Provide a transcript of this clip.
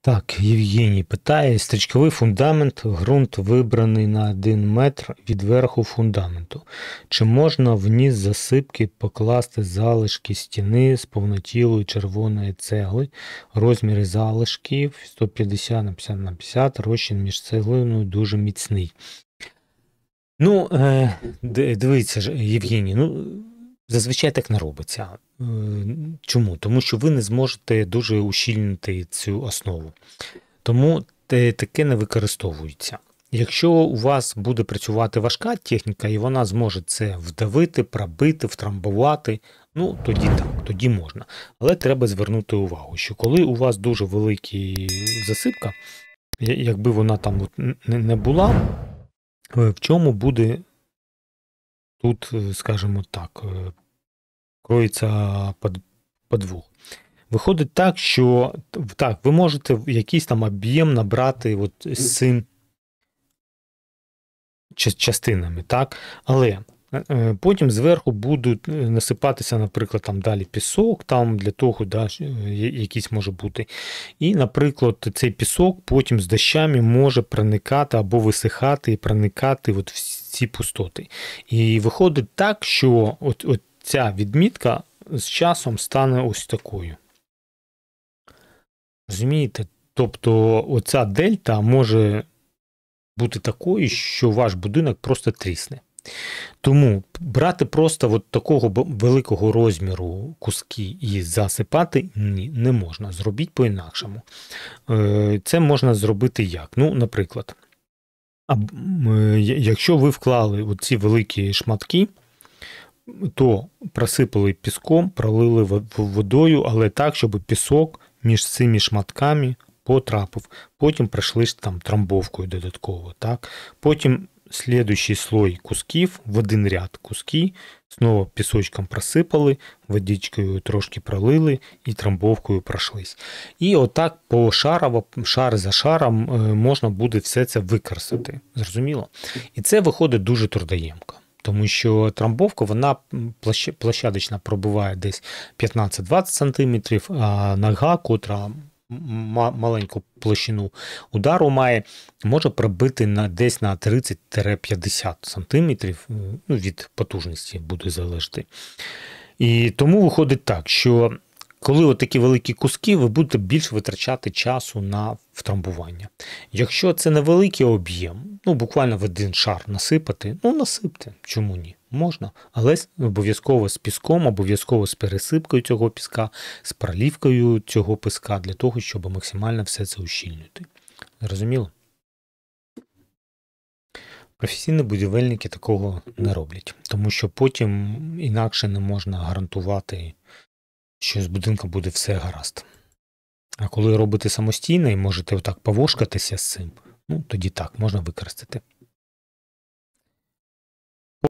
Так, Євгеній питає, стрічковий фундамент, ґрунт вибраний на 1 метр від верху фундаменту. Чи можна вниз засипки покласти залишки стіни з повнотілої червоної цегли, розміри залишків 150 на 50 на 50, розчин між цеглиною дуже міцний. Ну, дивіться ж, Євгеній, зазвичай так не робиться. Чому? Тому що ви не зможете дуже ущільнити цю основу. Тому таке не використовується. Якщо у вас буде працювати важка техніка, і вона зможе це вдавити, пробити, втрамбувати, тоді так, тоді можна. Але треба звернути увагу, що коли у вас дуже велика засипка, якби вона там не була, в чому буде тут, скажімо так, кроється подвох. Виходить так, що ви можете якийсь там об'єм набрати з цим частинами, так? Але потім зверху будуть насипатися, наприклад, там далі пісок, там для того, якийсь може бути. І, наприклад, цей пісок потім з дощами може проникати або висихати і проникати в ці пустоти. І виходить так, що ця відмітка з часом стане ось такою. Розумієте? Тобто оця дельта може бути такою, що ваш будинок просто трісне. Тому брати просто такого великого розміру куски і засипати ні, не можна. Зробіть по-інакшому. Це можна зробити як? Наприклад, якщо ви вклали оці великі шматки, то просипали піском, пролили водою, але так, щоб пісок між цими шматками потрапив. Потім пройшли там трамбовкою додатково. Так? Потім слідуючий слой кусків, в один ряд куски, знову пісочком просипали, водичкою трошки пролили і трамбовкою пройшлись. І отак пошарово, шар за шаром можна буде все це використати. Зрозуміло? І це виходить дуже трудоємко. Тому що трамбовка, вона площадочна пробиває десь 15-20 см, а нога, котра маленьку площину удару має, може пробити десь на 30-50 см, від потужності буде залежати. І тому виходить так, що коли такі великі куски, ви будете більше витрачати часу на втрамбування. Якщо це невеликий об'єм, буквально в один шар насипати, насипте, чому ні? Можна, але обов'язково з піском, обов'язково з пересипкою цього піска, з пролівкою цього піска, для того, щоб максимально все це ущільнити. Зрозуміло? Професійні будівельники такого не роблять, тому що потім інакше не можна гарантувати, що з будинком буде все гаразд. А коли робите самостійно і можете отак повошкатися з цим, тоді так, можна використати.